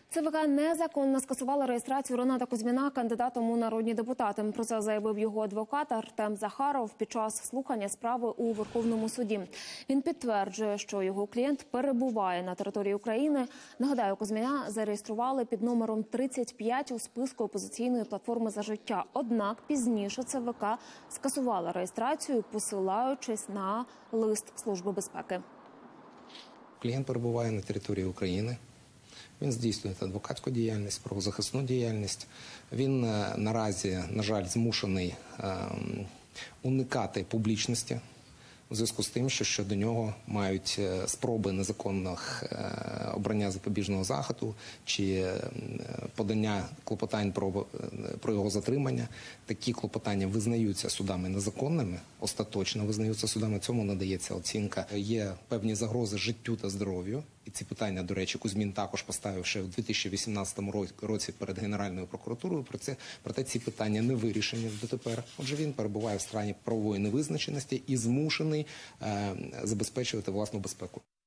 ЦВК незаконно скасувала реєстрацію Рената Кузьміна кандидатом у народні депутати. Про це заявив його адвокат Артем Захаров під час слухання справи у Верховному суді. Він підтверджує, що його клієнт перебуває на території України. Нагадаю, Кузьміна зареєстрували під номером 35 у списку опозиційної платформи «За життя». Однак пізніше ЦВК скасувала реєстрацію, посилаючись на лист Служби безпеки. Клієнт перебуває на території України. Він здійснює адвокатську діяльність, правозахисну діяльність. Він наразі, на жаль, змушений уникати публічності у зв'язку з тим, що щодо нього мають спроби незаконних обрання запобіжного заходу чи подання клопотань про його затримання. Такі клопотання визнаються судами незаконними, остаточно визнаються судами, цьому надається оцінка. Є певні загрози життю та здоров'ю. І ці питання, до речі, Кузьмін також поставив ще у 2018 році перед Генеральною прокуратурою. Проте ці питання не вирішені дотепер. Отже, він перебуває в стані правової невизначеності і змушений забезпечувати власну безпеку.